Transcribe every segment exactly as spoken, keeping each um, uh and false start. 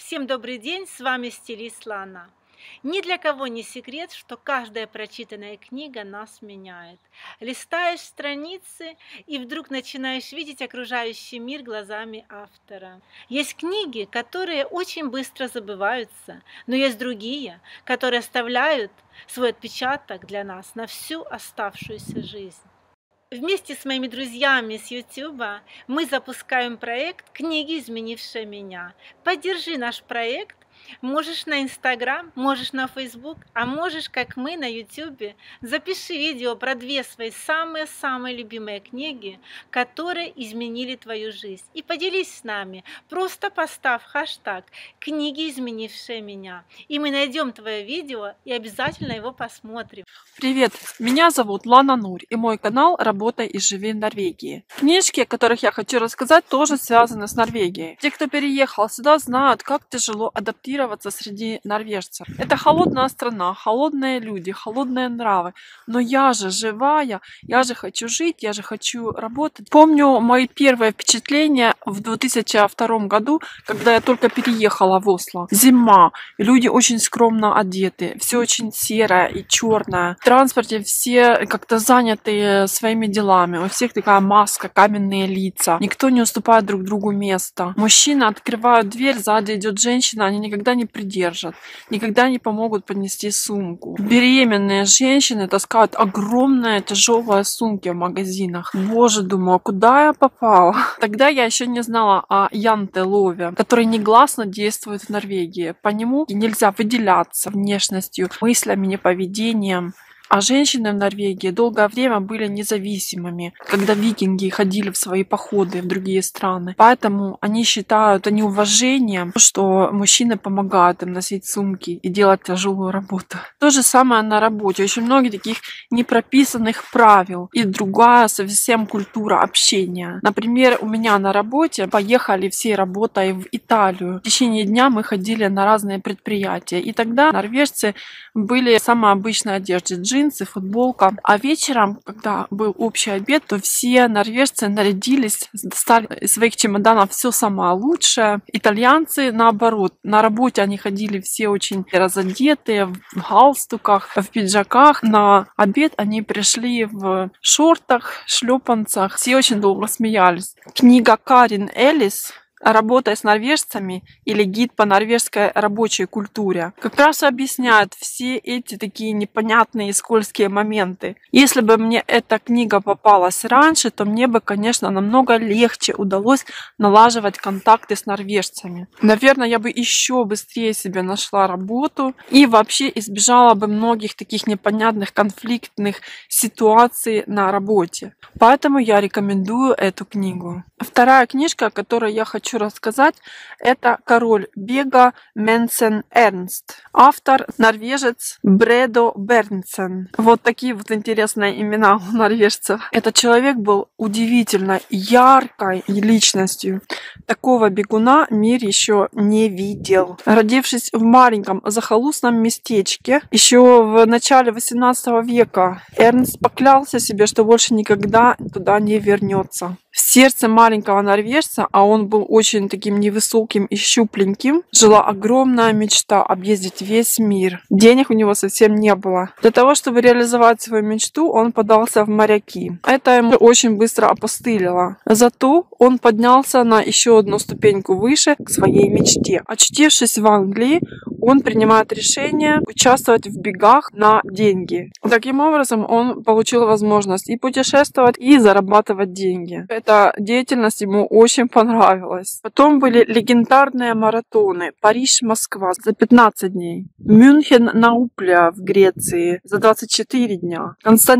Всем добрый день, с вами стилист Лана. Ни для кого не секрет, что каждая прочитанная книга нас меняет. Листаешь страницы и вдруг начинаешь видеть окружающий мир глазами автора. Есть книги, которые очень быстро забываются, но есть другие, которые оставляют свой отпечаток для нас на всю оставшуюся жизнь. Вместе с моими друзьями с Ютуба мы запускаем проект «Книги, изменившие меня». Поддержи наш проект. Можешь на Инстаграм, можешь на Фейсбук, а можешь, как мы, на Ютубе. Запиши видео про две свои самые-самые любимые книги, которые изменили твою жизнь. И поделись с нами. Просто поставь хэштаг «Книги, изменившие меня». И мы найдем твое видео и обязательно его посмотрим. Привет, меня зовут Лана Нурь, и мой канал «Работай и живи в Норвегии». Книжки, о которых я хочу рассказать, тоже связаны с Норвегией. Те, кто переехал сюда, знают, как тяжело адаптироваться среди норвежцев. Это холодная страна, холодные люди, холодные нравы. Но я же живая, я же хочу жить, я же хочу работать. Помню мои первые впечатления в две тысячи втором году, когда я только переехала в Осло. Зима, люди очень скромно одеты, все очень серое и черное. В транспорте все как-то заняты своими делами. У всех такая маска, каменные лица. Никто не уступает друг другу место. Мужчины открывают дверь, сзади идет женщина, они никогда не придержат, никогда не помогут поднести сумку. Беременные женщины таскают огромные тяжелые сумки в магазинах. Боже, думаю, куда я попала? Тогда я еще не знала о янте-лове, который негласно действует в Норвегии. По нему нельзя выделяться внешностью, мыслями, не поведением. А женщины в Норвегии долгое время были независимыми, когда викинги ходили в свои походы в другие страны. Поэтому они считают это неуважением, что мужчины помогают им носить сумки и делать тяжелую работу. То же самое на работе. Очень много таких непрописанных правил и другая совсем культура общения. Например, у меня на работе поехали все работой в Италию. В течение дня мы ходили на разные предприятия. И тогда норвежцы были в самой обычной одежде. Джинсы, футболка. А вечером, когда был общий обед, то все норвежцы нарядились, достали из своих чемоданов все самое лучшее. Итальянцы, наоборот, на работе они ходили все очень разодетые, в галстуках, в пиджаках. На обед они пришли в шортах, шлепанцах. Все очень долго смеялись. Книга Карин Элис «Работай с норвежцами» или «Гид по норвежской рабочей культуре» как раз объясняет все эти такие непонятные и скользкие моменты. Если бы мне эта книга попалась раньше, то мне бы, конечно, намного легче удалось налаживать контакты с норвежцами. Наверное, я бы еще быстрее себе нашла работу и вообще избежала бы многих таких непонятных конфликтных ситуаций на работе. Поэтому я рекомендую эту книгу. Вторая книжка, о которой я хочу рассказать, это «Король бега» Менсен Эрнст. Автор норвежец Бредо Бернсен. Вот такие вот интересные имена у норвежцев. Этот человек был удивительно яркой личностью. Такого бегуна мир еще не видел. Родившись в маленьком захолустном местечке, еще в начале восемнадцатого века, Эрнст поклялся себе, что больше никогда туда не вернется. В сердце маленького норвежца, а он был очень таким невысоким и щупленьким, жила огромная мечта объездить весь мир. Денег у него совсем не было. Для того, чтобы реализовать свою мечту, он подался в моряки. Это ему очень быстро опостылило. Зато он поднялся на еще одну ступеньку выше к своей мечте. Очутившись в Англии, он принимает решение участвовать в бегах на деньги. Таким образом, он получил возможность и путешествовать, и зарабатывать деньги. Эта деятельность ему очень понравилась. Потом были легендарные маратоны. Париж-Москва за пятнадцать дней. Мюнхен-Наупля в Греции за двадцать четыре дня.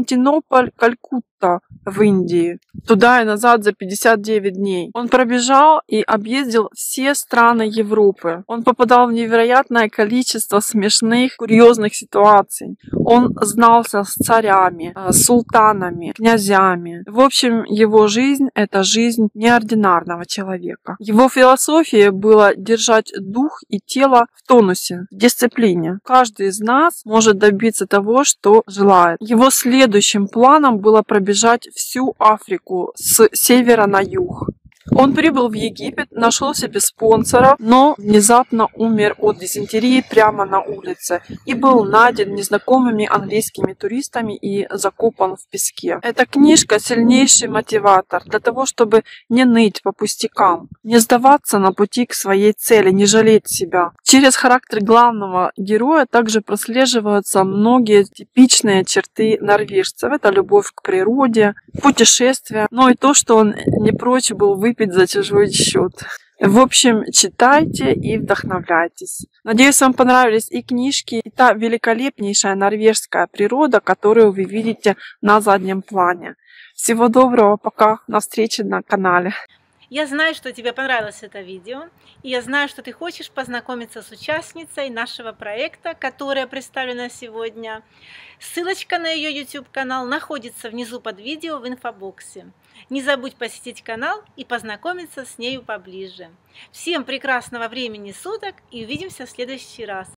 Константинополь-Калькутта в Индии. Туда и назад за пятьдесят девять дней. Он пробежал и объездил все страны Европы. Он попадал в невероятное количество смешных, курьезных ситуаций. Он знался с царями, с султанами, князьями. В общем, его жизнь — это жизнь неординарного человека. Его философией было держать дух и тело в тонусе, в дисциплине. Каждый из нас может добиться того, что желает. Его следующим планом было пробежать всю Африку с севера на юг. Он прибыл в Египет, нашел себе спонсора, но внезапно умер от дизентерии прямо на улице и был найден незнакомыми английскими туристами и закопан в песке. Эта книжка — сильнейший мотиватор для того, чтобы не ныть по пустякам, не сдаваться на пути к своей цели, не жалеть себя. Через характер главного героя также прослеживаются многие типичные черты норвежцев. Это любовь к природе, путешествия, но и то, что он не прочь был выпить за чужой счет. В общем, читайте и вдохновляйтесь. Надеюсь, вам понравились и книжки, и та великолепнейшая норвежская природа, которую вы видите на заднем плане. Всего доброго, пока, на встрече на канале. Я знаю, что тебе понравилось это видео, и я знаю, что ты хочешь познакомиться с участницей нашего проекта, которая представлена сегодня. Ссылочка на ее YouTube-канал находится внизу под видео в инфобоксе. Не забудь посетить канал и познакомиться с нею поближе. Всем прекрасного времени суток и увидимся в следующий раз.